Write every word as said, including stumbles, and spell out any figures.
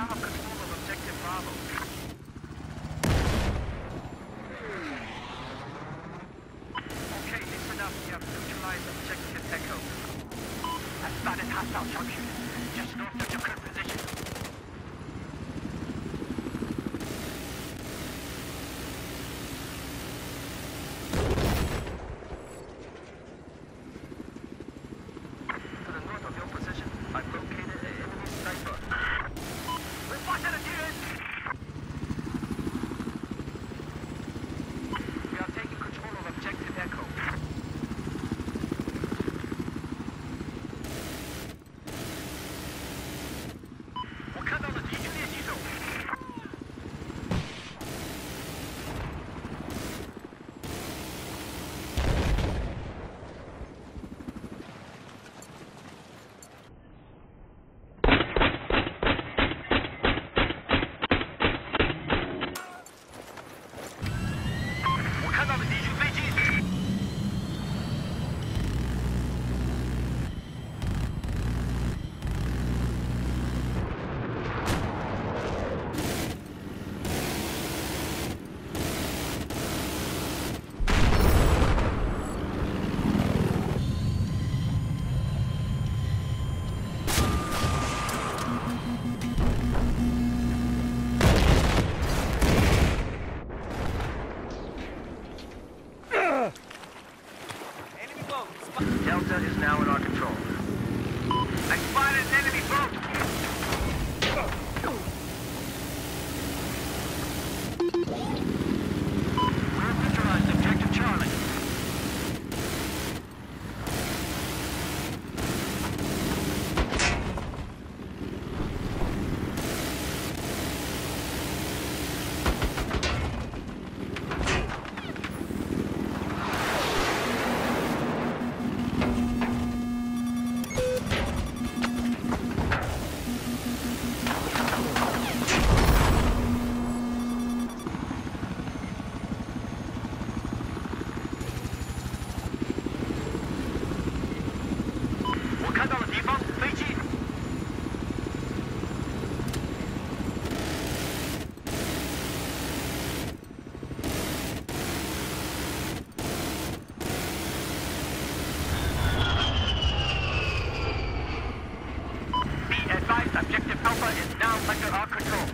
now have control of objective Bravo. Okay, listen up. We have neutralized objective Echo. I spotted hostile sharpshooters just north of your current position. To the north of your position, I've located an enemy sniper. Report engineers! We are taking control of objective Echo.我看到了敌军练习手。我看到了敌军飞机。Delta is now in our control. I spotted an enemy boat! We're neutralized objective Charlie. Objective Alpha is now under our control.